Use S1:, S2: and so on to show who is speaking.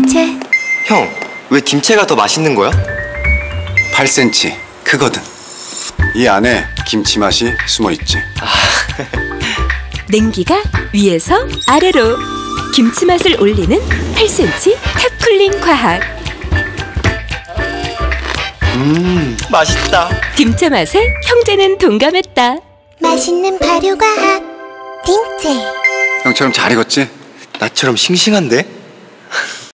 S1: 딤체.
S2: 형, 왜 딤체가 더 맛있는 거야?
S3: 8cm 크거든. 이 안에 김치 맛이 숨어있지.
S1: 냉기가 위에서 아래로 김치 맛을 올리는 8cm 탑쿨링 과학.
S2: 맛있다.
S1: 딤체 맛에 형제는 동감했다.
S4: 맛있는 발효과학 딤체.
S3: 형처럼 잘 익었지?
S2: 나처럼 싱싱한데?